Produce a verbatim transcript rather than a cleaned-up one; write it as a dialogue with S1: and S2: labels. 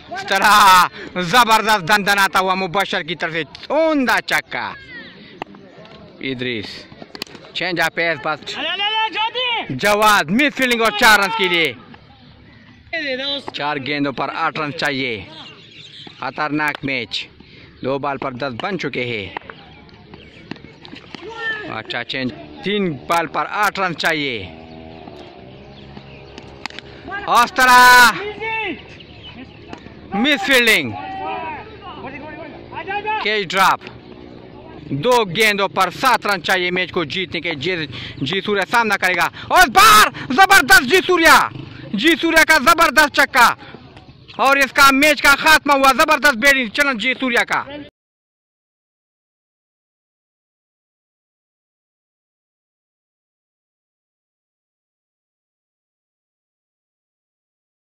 S1: इस तरह जबरदस्त दंदनाता हुआ मुबशर की तरफ से उमदा छक्का। इदरीस चेंज ऑफ पेस पास जवाद मिस फील्डिंग और चार रन के लिए। चार गेंदों पर आठ रन चाहिए। खतरनाक मैच, दो बॉल पर दस बन चुके हैं। अच्छा चेंज, तीन बॉल पर आठ रन चाहिए। उस तरह मिस फील्डिंग, कैच ड्रॉप। दो गेंदों पर सात रन चाहिए मैच को जीतने के। जी जी सूर्या सामना करेगा और इस बार जबरदस्त जी सूर्या जी सूर्या का जबरदस्त छक्का और इसका मैच का खात्मा हुआ। जबरदस्त बैटिंग चलन जी सूर्या का।